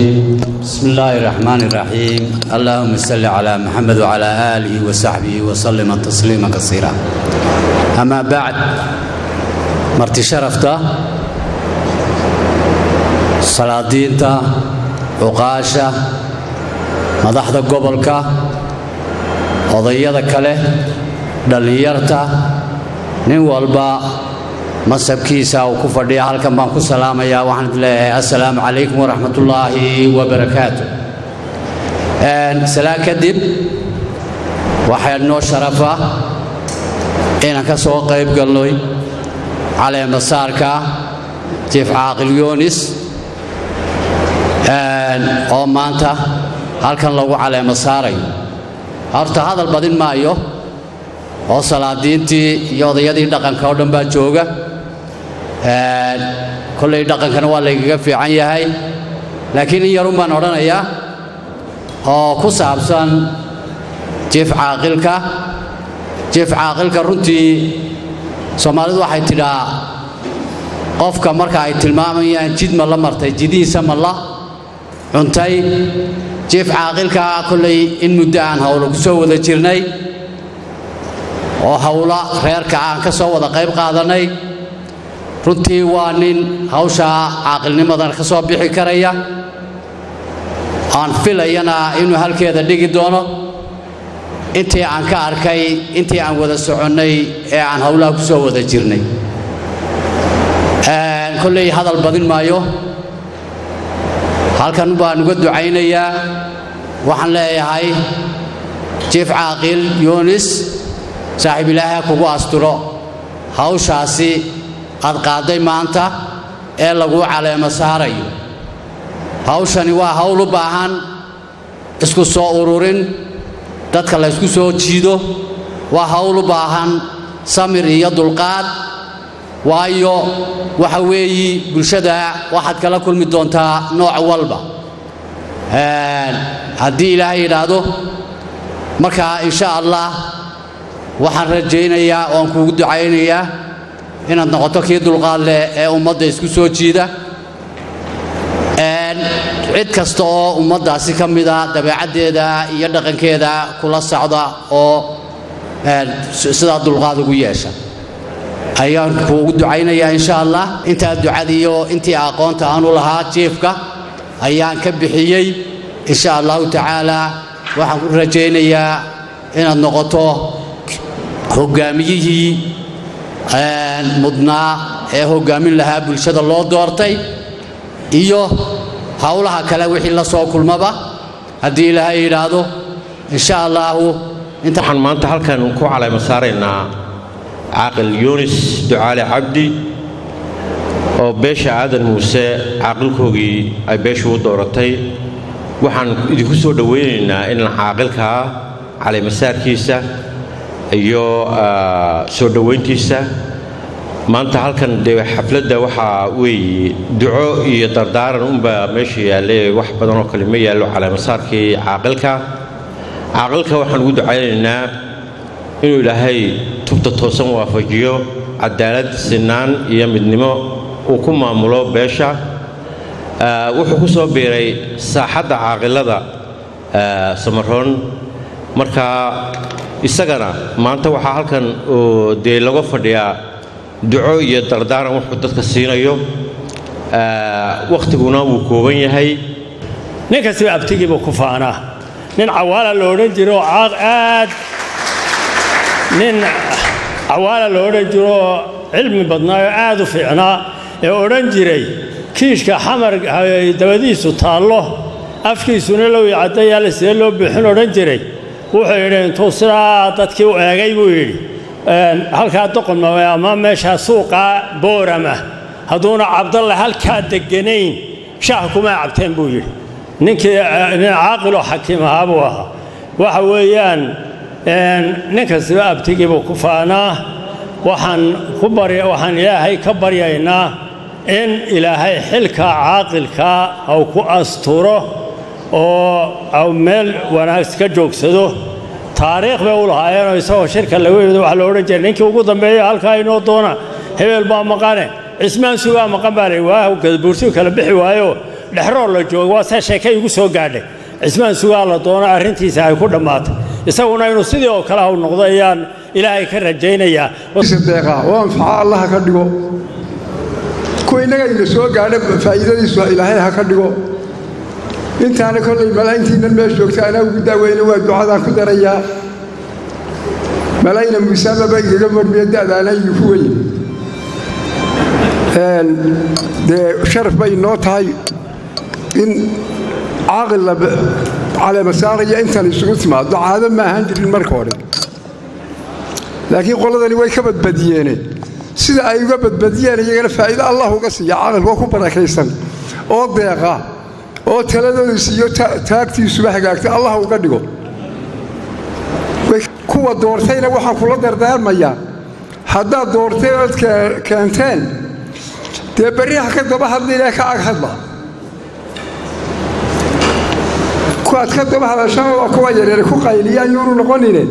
الرجيم بسم الله الرحمن الرحيم اللهم صل على محمد وعلى آله وصحبه وسلم تسليما كثيرا أما بعد مرتي شرفته صلاة عقاشة مدحدة قبلك وضيّدك له دليرته نوالبا مسبكيسا وكفردي halkan baan ku salaamaya waxaan leeyahay assalaamu calaykum waraxmatullaahi wabarakaatuh salaam kadib waxaa noo sharafa inaan ka soo qayb galnay caleema saarka Chief Caaqil Yunis oo maanta halkan lagu caleema saaray horta hadal badin maayo oo salaadiintii iyo odayadii dhaqanka oo dhan baa jooga كل دقن كان والله يقفي عنيها لكن يروم بان أورانيا أو كسابسان جيف عاقلك رنتي سومالد واحد تلا قف كمركا يتلماميا جد ما الله مرتي جدي سم الله عنتي جيف عاقلك كل إن مدعان هؤلاء كسوة ذكرني أو هؤلاء خير كعان كسوة ذقيب قادني runtii waa nin hawsha caaqilnimadan ka soo bixi karaya aan filayana inuu halkeeda dhigi doono intii aan ka arkay intii aan wada soconay ee aan hawlaha ku soo wada jirnay kulli hadal badin maayo halkan baan uga ducaynayaa waxaan leeyahay Chief Caaqil Yunis saaxiib ilaahay kugu asturo hawshaasi ad qaaday maanta ee lagu caleema saarayo hawshani waa hawl u baahan isku soo ururin dadka la isku soo jiido waa hawl u baahan samir iyo dulqaad waayo waxa weeyi bulshada waxaad kala kulmi doontaa nooc walba haddii ilaahay yiraahdo marka insha Allah waxaan rajaynayaa oo kugu ducaynayaa inaad noqoto kii dulqaad leh ee ummadda isku soo jiida cid kasta oo ummaddaasi ka mid ah dabeecaddeeda iyo dhaqankeeda kula socda oo sidaa dulqaad ugu yeesha ayaan kuugu ducaynayaa insha Allah intaa ducadiyo intii aqoonta aan u lahaa jiifka ayaan ka bixiyey insha Allahu tacaala waxaan ku rajaynayaa inaad noqoto hogaamiyihii mudnaa ee hogaamin lahaa bulshada loo doortay iyo hawlaha kale wixii la soo kulmaba haddii ilaahay yiraahdo insha Allah inta waxaan maanta halkan ku caleema saaraynaa Caaqil Yunis Ducaale Cabdi oo beesha Aadan Muuse caaqilkoogii ay beeshu u dooratay waxaan idinku soo dhaweynaynaa in caaqilka caleema saarkiisa iyo soo dhaweyntiisa maanta halkan xafladda waxa weey duco iyo dardaaran umba meesha yaalay wax badan oo kale ma yaalo caleema saarkii caaqilka waxaan ugu ducaynaynaa inuu Ilaahay tubta toosan waafajiyo cadaalad sinaan iyo midnimo uu ku maamulo beesha wuxuu ku soo biiray saaxadda caaqilada Samaroon marka isagana maanta waxa halkan oo laga fadhiyaa duco iyo dardaaran wuxuu dadka siinayo waqtiguna wuu kooban yahay ninka si abtigiiba ku faana nin cawaala loo oran jiro aad nin cawaala loo oran jiro cilmi badnaayo aad u fiicnaa ee oran jiray kiishka xamar dabadiisu taallo afkiisuna loo yacadaya la sii loo bixin oran jiray wuxuu yidhi intuu sidaa dadkii u eegay buu yidhi halkaa doqon ama meesha suuqa boorama hadduuna cabdalle halkaa deganayn shaah kuma cabteen buu yidhi ninkii nin caaqil oo xakiim ahaa buu ahaa waxa weeyaan ninka siba abtigiibuu ku faanaa waxaan ilaahay ka baryaynaa in ilaahay xilka caaqilka uu ku asturo oo meel wanaagsan ka joogsado taariikh bay u lahaayeen isagoo shirka lagu yiri waxa la oran jiray ninkii ugu dambeeyay halka inoo doona hebel baa maqane cismaan suuga maqan baa waa gadbuursi kala bixi waayo dhexrool la joogo waa sheekay ugu soo gaadhay cismaan sugaa la doono arrintiisa ay ku dhammaatay isaguna inuu sidii oo kale u noqdo ayaan ilaahay ka rajaynayaa deeqa oo anfaca allah ka dhigo kuwa inaga ina soo gaadha faa'iidadiisu ilaahay ha ka dhigo intaana kollay malaa'intiinan meesha joogta anaa ugu daaweyna waa ducadaan ku darayaa malaa'ina musaababa igaga marmiya da'daana idinku weyn dee sharaf bay noo tahay in caaqil caleema saaraya intaan isugu timaado caado ma ahaan jirin marka hore laakiin qoladani way ka badbadiyeene sida ay uga badbadiyeen iyagana faa'iido allah uga siiya caaqilkoo ku barakaysan oo deeqa oo taladooda siiyo taagtiisuba hagaagta allah uga dhigo kuwa doortayna waxaan kula dardaarmayaa haddaad doortay ood keenteen dee berriha ka daba hadlayna ka ag hadla kuwaad ka daba hadashaan waa kuwa yareere ku qayliyaan yuunu noqonine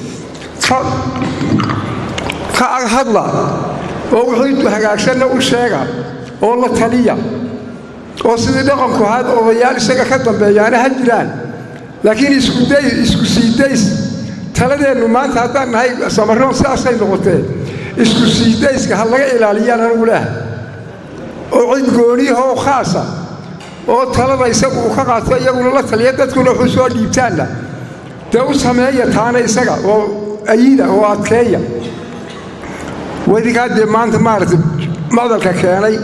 ka ag hadla oo wixii hagaagsanna u sheega oo la taliya oo sidii dhaqanku ahaad odayaal isaga ka dambeeyaana ha jiraan laakiin isku sii days taladeennu maanta haddaan nahay samaroon sidaasay noqotee isku sii dayska ha laga ilaaliyaan anigu leehay oo cid gooniyahoo khaasa oo talada isagu uu ka qaato iyaguna la taliya dadkuna wuxuu soo dhiibtaanna dee u sameeya taana isaga oo ayida oo adkeeya wadigaa dee maanta maaragtay macdalka keenay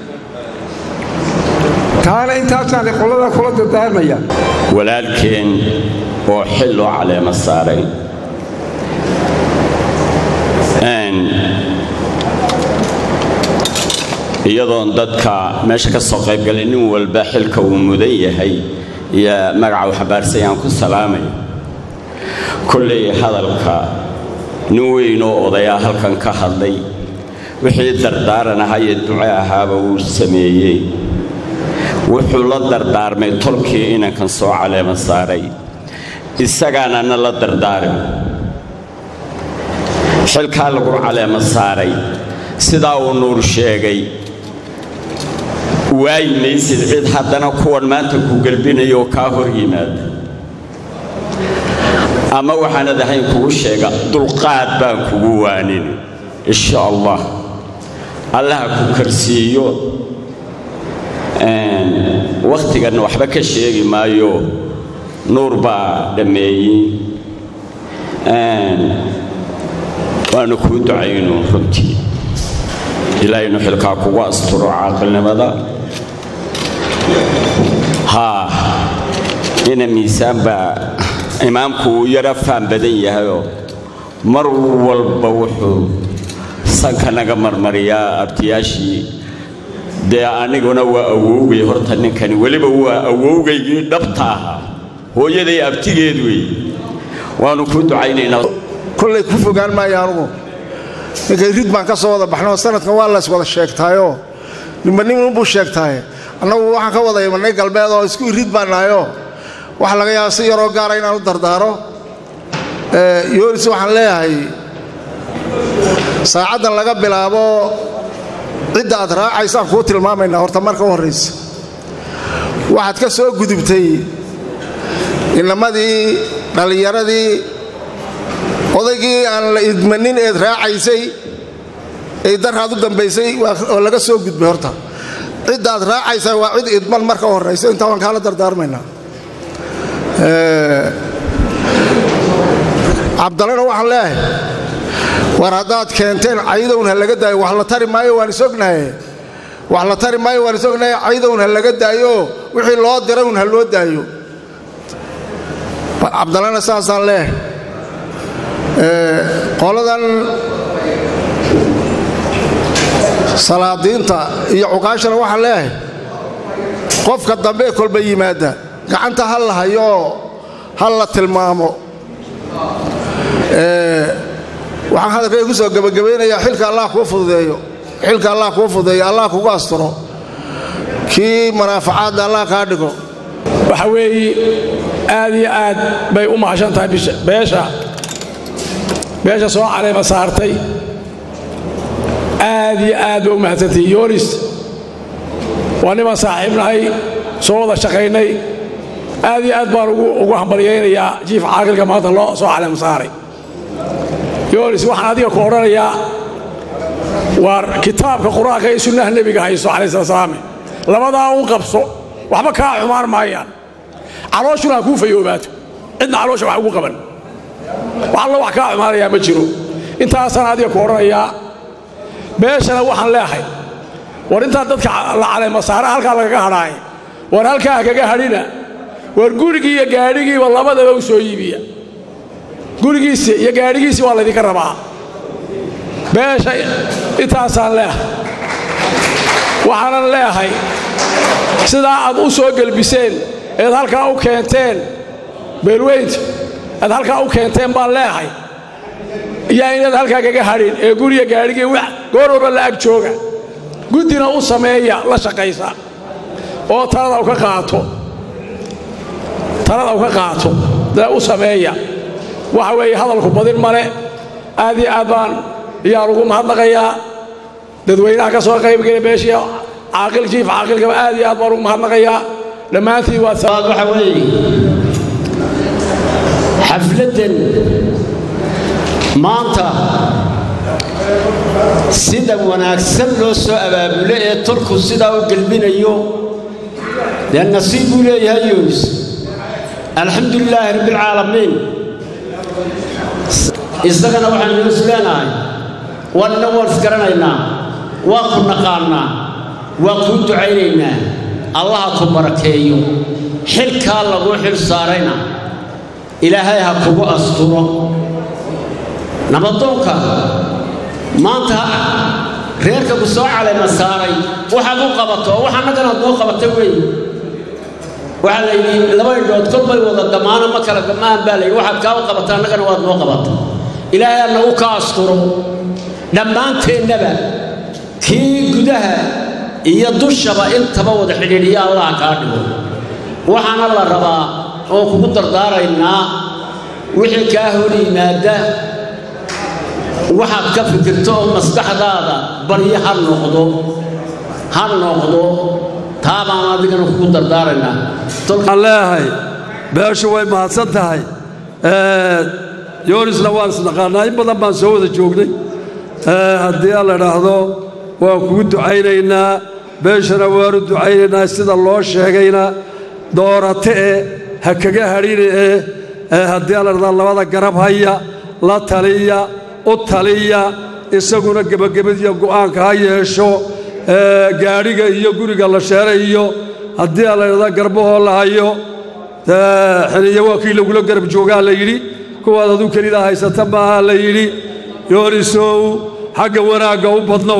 taana intaasaan qolada kula dardaarmaya walaalkeen oo xil loo caleema saaray iyadoon dadka meesha ka soo qaybgalay nin walba xilka uu mudan yahay iyo magaca uu xabaarsan aan ku salaamay kulley hadalka nin weyn oo odayaa halkan ka hadlay wixii dardaaran ahaa iyo duco ahaaba uu sameeyey wuxuu la dardaarmay tolkii inankan soo caleema saaray isagaana na la dardaarin xilkaa lagu caleema saaray sidaa uu nuur sheegay waayi maysid cid haddana kuwan maanta ku gelbinayo oo kaa hor yimaada ama waxaanad ahayn kugu sheega dulqaad baan kugu waanin insha allah allaha ku karsiiyo wakhtigan waxba ka sheegi maayo nuur baa dhammeeyey waanu kuu ducayno runtii ilaahay inuu xilkaa kugu asturo caaqilnimada haa ina miisaan baa imaamku uu yara faan badan yahayoo mar walba wuxuu sanka naga marmariyaa abtiyaashii dee aniguna waa awowgay horta ninkani weliba waa awowgaygii dhabta ahaa hooyaday abtigeed wey waanu kuu ducaynaynaa kollay ku fogaan maayo anugu ninkay rid baan ka soo wada baxnay sanadkan waa la iswada sheegtaayo ninba ninbuu sheegtaaye annagu waxaan ka wada imanay galbeed oo isku rid baan nahayo waxa laga yaabaa si yaroo gaara inaan u dardaaro yoonis waxaan leeyahay saacaddan laga bilaabo cidda aad raacaysaan kuu tilmaamaynaa horta marka u horraysa waxaad ka soo gudubtay inamadii dhallinyaradii odaygii aan la idmanin eed raacaysay ee daraad u dambaysay oo laga soo gudbay horta cidda aad raacaysaa waa cid idman marka u horraysa intaa waan kaala dardaarmaynaa cabdallana waxaan leeyahay war haddaad keenteen caydown ha laga daayo wax la tari maayo waan isognahay wax la tari maayo waan isognahay caydown ha laga daayo wixii loo dirayn ha loo daayo cabdallana saasaan leeyahay qoladan salaadiinta iyo cuqaashana waxaan leeyahay qofka dambe kolba yimaada gacanta ha la hayo ha la tilmaamo waxaan hadalkay ku soo gabagabeynayaa xilka allah kuu fududeeyo xilka allah kuu fududeeyo allah kugu asturo kii manaafacaadda allah kaa dhigo waxa weeye aad iyo aad bay u mahadsan tahay beesha soo caleema saartay aad iyo aad bay u mahadsantahay yoonis waa niman saaxiibnahay soo wada shaqaynay aad iyo aad baan ugu hambalyaynayaa jiif caaqilka maanta loo soo caleem saaray yoonis waxaan adiga ku odhanayaa waa kitaabka qur-aanka iyo sunnaha nebiga hayso calayhi salaam labadaa u qabso waxba kaa xumaan maayaan calooshuna ha kuu fayoobaato cidna caloosha wax ugu qaban wax alla wax kaa xumaanayaa ma jiro intaasaan adiga ku odhanayaa beeshana waxaan leehay war intaa dadka la caleema saara halkaa lagaga hadhaay war halkaa kaga hadhina war gurigii iyo gaadhigiiba labadaba u soo iibiya gurigiisi iyo gaadhigiisi waa laydinka rabaa beesha intaasaan leehay waxaanan leehay sidaa aad u soo gelbiseen eed halkaa u keenteen beelweynta aad halkaa u keenteen baan leehay yaa inaad halkaa kaga hadhin ee guriga gaadhigii goor walba la ag jooga guddina u sameeya la shaqaysa oo talada u ka qaato dee u sameeya waxa weeye hadalku badin male aad iyo aad baan iyaan ugu mahadnaqayaa dadweynaha ka soo qaybgala beeshii caaqil jiif caaqilkaba aad iyo aad baan ugu mahadnaqayaa dhammaantiin waxa weeye xafladan maanta sida wanaagsan loo soo abaabule ee tolku sidaa u gelbinayo dee nasiib buu leeyahay yoonis alxamdulilaahi rabbilcaalamiin isagana waxaan yoonis leenahay waanna waan isgaranaynaa waa ku naqaannaa waa kuu ducaynaynaa allaha ku barakeeyo xilkaa laguu xil saarayna ilaahay ha kugu asturo nabadoonka maanta reerka ku soo caleema saaray waxaad u qabato oo waxa annagana noo qabatay weeye waxaa la yidhi laba indhood kolbay wada damaano ma kala gamaan baa la yidhi waxaad kaa u qabata annagana waad noo qabata ilaahay ha nagu ka asturo dhammaanteennaba kii gudaha iyo dushaba intaba wada xidhiidhiya allaha kaa dhigo waxaana la rabaa oo kugu dardaaraynaa wixii kaa hor yimaada waxaad ka fikirto oo maskaxdaada baryo ha noqdo taa baan adigana kugu dardaaraynaa waxaan leeyahay beeshu way mahadsan tahay yoonisna waan isnaqaannaa in badan baan soo wada joognay haddii aan la idhaahdo waan kugu ducaynaynaa beeshana waanu ducaynaynaa sida loo sheegayna doorate ha kaga hadhine haddii aan la idhahdo labada garab haya la taliya u taliya isaguna gebagabadiyo go'aanka ha yeesho gaadhiga iyo guriga la sheerayo haddii aan la idhahdo garbahoo la hayo xiniya waa kii lagula garab joogaa la yidhi kuwaad aduu kelida haysata maaha la yidhi yoonisow xagga wanaagga u badnow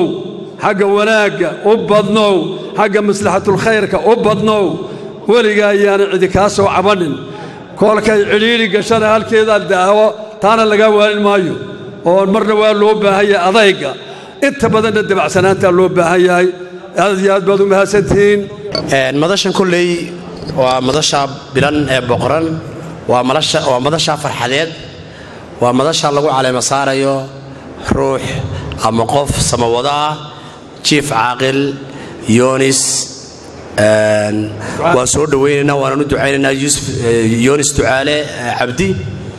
xagga maslaxatulkhayrka u badnow weligaa ayaana cidi kaa soo cabannin koolkay cidhiidhi gashana halkeedaan daawo taana lagaa waanin maayo oo marna waa loo baahan yahay adayga inta badanna dabacsanaantaa loo baahan yahay aad iyo aad baad u mahadsantihiin madashan kolley waa madasha bilan ee boqoran waa madasha farxadeed waa madasha lagu caleema saarayo ruux ama qof samawada ah jiif caaqil yoonis waan soo dhawaynaynaa waananu ducaynaynaa yoonis ducaale cabdi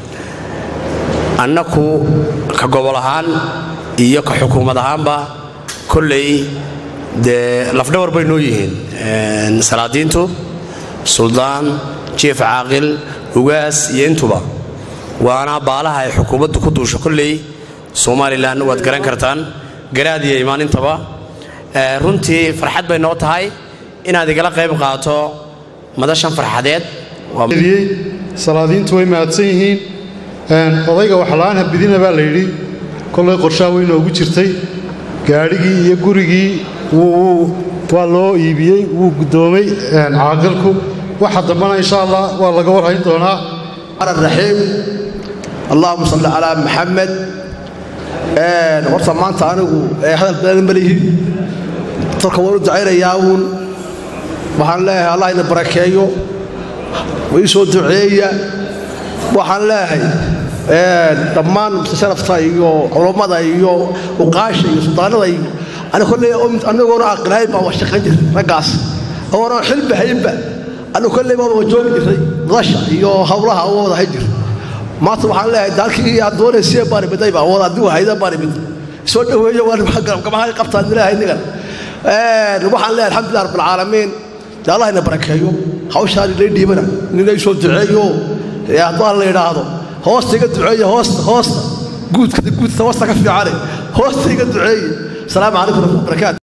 annaku ka gobol ahaan iyo ka xukuumad ahaanba kolley dee lafdhawar bay noo yihiin salaadiintu suldaan jiif caaqil ugaas iyo intuba waana baalaha ay xukuumaddu ku duusho kolley somalilan waad garan kartaan garaad iyo imaanintaba runtii farxad bay noo tahay inaad igala qayb qaato madashan farxadeed salaadiintu way mahadsan yihiin odayga waxla'aan habidina baa la yidhi kollay qorshaha way noogu jirtay gaadhigii iyo gurigii waa loo iibiyey wuu guddoomay caaqilku waxa dambana insha allah waa laga warhayn doonaa raxiim allahuma salli calaa maxamed horta maanta anigu hadal badan ma lihi dalka waanu ducaynayaa uun waxaan leeyahay allah ina barakeeyo way soo duceeya waxaan leeyahay dhammaan sharafta iyo culummada iyo uqaasha iyo suldaanada iyo anigoona aqilahayn baan wax shaqayn jir raggaas oo xilba hayba anu kulli ma joogi jiray qasha iyo hawlaha oo wada hajir maanta waxaan leeyahay dalkii aad doonaysay bari biday baa wada adigu hayda bari bid soo dhaweeyo waan gamaha qabtaan ilaahay nigan waxaan leeyahay alxamdulillaah rabbil caalamiin Allah ina barakeeyo hawshaadi la dhiibana inay soo duceeyo yaa Allah la yiraahdo hoostiga duceeyo hoosta guudka hoosta ka fiican hoostiga duceeyo salaamu calaykum wa rahmatullahi wa barakaatuh